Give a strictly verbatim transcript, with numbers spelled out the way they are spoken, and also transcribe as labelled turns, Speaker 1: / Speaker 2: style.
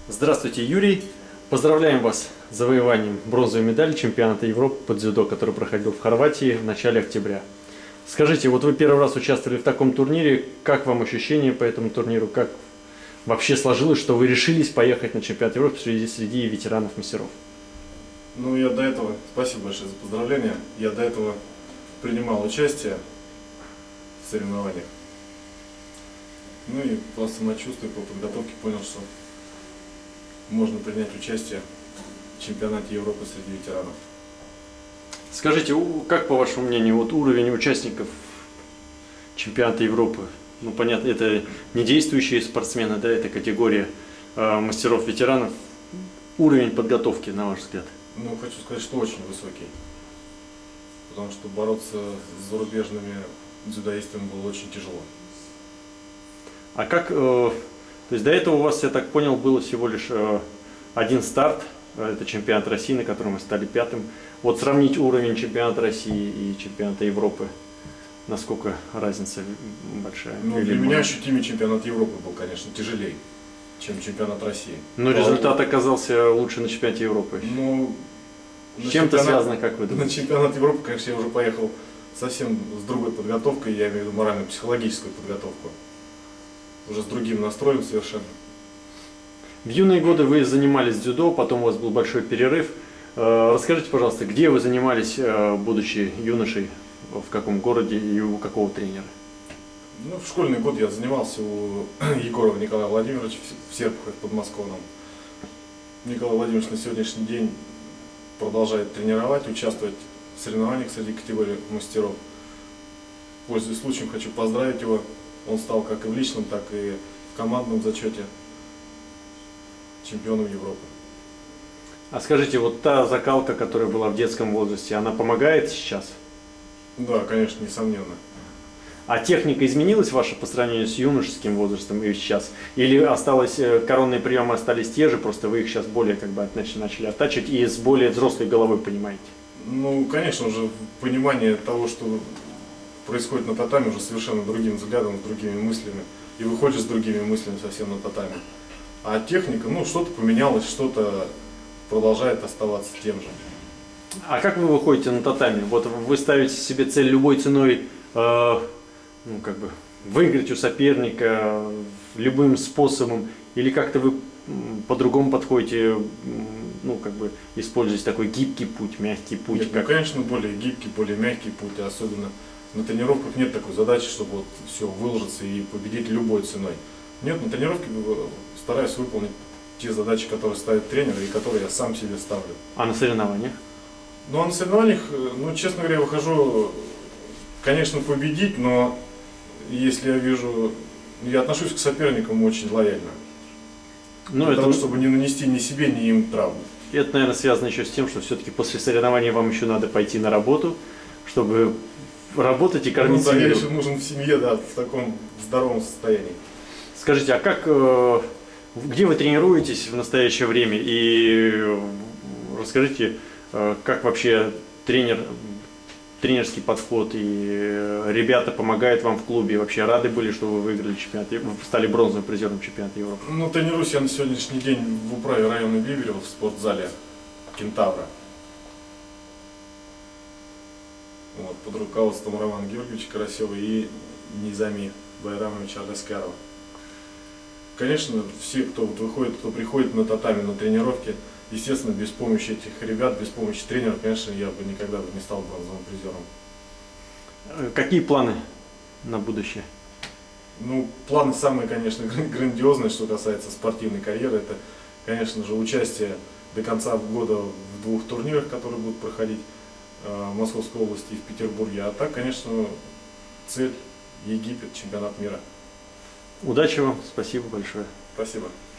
Speaker 1: Здравствуйте, Юрий. Поздравляем вас с завоеванием бронзовой медали чемпионата Европы по дзюдо, который проходил в Хорватии в начале октября. Скажите, вот вы первый раз участвовали в таком турнире, как вам ощущения по этому турниру, как вообще сложилось, что вы решились поехать на чемпионат Европы среди, среди ветеранов-мастеров?
Speaker 2: Ну, я до этого, спасибо большое за поздравления, я до этого принимал участие в соревнованиях. Ну и по самочувствию, по подготовке понял, что можно принять участие в чемпионате Европы среди ветеранов.
Speaker 1: Скажите, как по вашему мнению, вот уровень участников чемпионата Европы, ну понятно, это не действующие спортсмены, да, это категория э, мастеров-ветеранов, уровень подготовки, на ваш взгляд?
Speaker 2: Ну, хочу сказать, что очень высокий, потому что бороться с зарубежными дзюдоистами было очень тяжело.
Speaker 1: А как, э, то есть до этого у вас, я так понял, было всего лишь э, один старт, это чемпионат России, на котором мы стали пятым. Вот сравнить уровень чемпионата России и чемпионата Европы, насколько разница большая?
Speaker 2: Ну, для меня ощутимый чемпионат Европы был, конечно, тяжелее, чем чемпионат России.
Speaker 1: Но
Speaker 2: По
Speaker 1: результат оказался лучше на чемпионате Европы.
Speaker 2: Ну,
Speaker 1: с чем-то связано, как вы думаете?
Speaker 2: На чемпионат Европы, конечно, я уже поехал совсем с другой подготовкой, я имею в виду морально-психологическую подготовку. Уже с другим настроем совершенно.
Speaker 1: В юные годы вы занимались дзюдо, потом у вас был большой перерыв. Расскажите, пожалуйста, где вы занимались, будучи юношей, в каком городе и у какого тренера?
Speaker 2: Ну, в школьный год я занимался у Егорова Николая Владимировича в Серпухове, в Подмосковном. Николай Владимирович на сегодняшний день продолжает тренировать, участвовать в соревнованиях среди категорий мастеров. Пользуясь случаем, хочу поздравить его. Он стал как и в личном, так и в командном зачете чемпионом Европы.
Speaker 1: А скажите, вот та закалка, которая была в детском возрасте, она помогает сейчас?
Speaker 2: Да, конечно, несомненно.
Speaker 1: А техника изменилась ваша по сравнению с юношеским возрастом и сейчас? Или осталось, коронные приемы остались те же, просто вы их сейчас более как бы начали оттачивать и с более взрослой головой понимаете?
Speaker 2: Ну, конечно же, понимание того, что происходит на татами, уже совершенно другим взглядом, с другими мыслями. И выходишь с другими мыслями совсем на татами. А техника, ну, что-то поменялось, что-то продолжает оставаться тем же.
Speaker 1: А как вы выходите на татами? Вот вы ставите себе цель любой ценой, э, ну, как бы, выиграть у соперника любым способом, или как-то вы по-другому подходите, ну, как бы, используете такой гибкий путь, мягкий путь?
Speaker 2: Нет,
Speaker 1: как...
Speaker 2: ну, конечно, более гибкий, более мягкий путь, особенно на тренировках нет такой задачи, чтобы вот все выложиться и победить любой ценой. Нет, на тренировке стараюсь выполнить те задачи, которые ставит тренер и которые я сам себе ставлю.
Speaker 1: А на соревнованиях?
Speaker 2: Ну, а на соревнованиях, ну, честно говоря, я выхожу, конечно, победить, но если я вижу, я отношусь к соперникам очень лояльно.
Speaker 1: Ну,
Speaker 2: для
Speaker 1: это...
Speaker 2: того, чтобы не нанести ни себе, ни им травму.
Speaker 1: Это, наверное, связано еще с тем, что все-таки после соревнований вам еще надо пойти на работу, чтобы работать и кормить
Speaker 2: ну, да,
Speaker 1: семью.
Speaker 2: я еще нужен в семье, да, в таком здоровом состоянии.
Speaker 1: Скажите, а как, э, где вы тренируетесь в настоящее время? И расскажите, э, как вообще тренер, тренерский подход и ребята помогают вам в клубе? Вообще рады были, что вы выиграли чемпионат, вы стали бронзовым призером чемпионата Европы?
Speaker 2: Ну, тренируюсь я на сегодняшний день в управе района Биберева в спортзале Кентавра. Вот, под руководством Романа Георгиевича Карасева и Низами Байрамовича Агаскарова. Конечно, все, кто вот выходит, кто приходит на татами, на тренировки, естественно, без помощи этих ребят, без помощи тренера, конечно, я бы никогда бы не стал бронзовым призером.
Speaker 1: Какие планы на будущее?
Speaker 2: Ну, планы самые, конечно, грандиозные, что касается спортивной карьеры. Это, конечно же, участие до конца года в двух турнирах, которые будут проходить в Московской области и в Петербурге. А так, конечно, цель Египет, чемпионат мира.
Speaker 1: Удачи вам, спасибо большое.
Speaker 2: Спасибо.